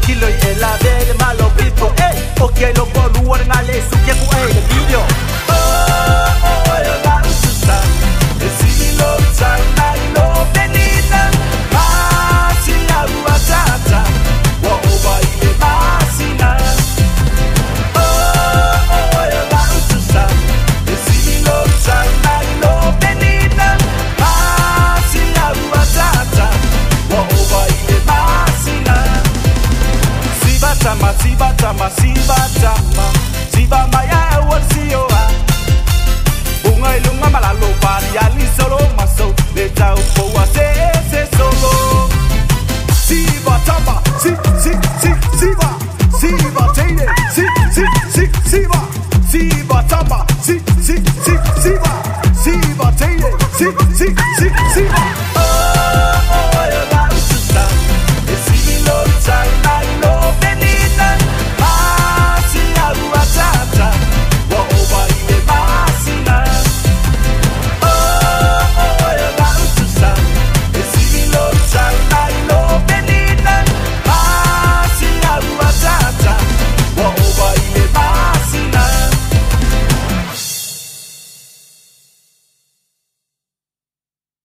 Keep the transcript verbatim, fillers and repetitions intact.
kilo e la vele malo pipo eh okay lo bolu war ngale suke ku eh the video oh oh oh la usta e si lo sai mai lo benita pasi la ruatata wa ova ile masina oh oh la usta e si lo sai mai lo benita pasi la ruatata wa ova ile masina Sibatama, sibatama, sibatama Sibama ya eworsioa Bunga ilunga malalo pari ali solo maso Leta upoa se se solo Sibatama, si, si, si, siba Sibatene, si, si, si, siba Sibatama, si, si, si, siba Sibatene, si, si, si, siba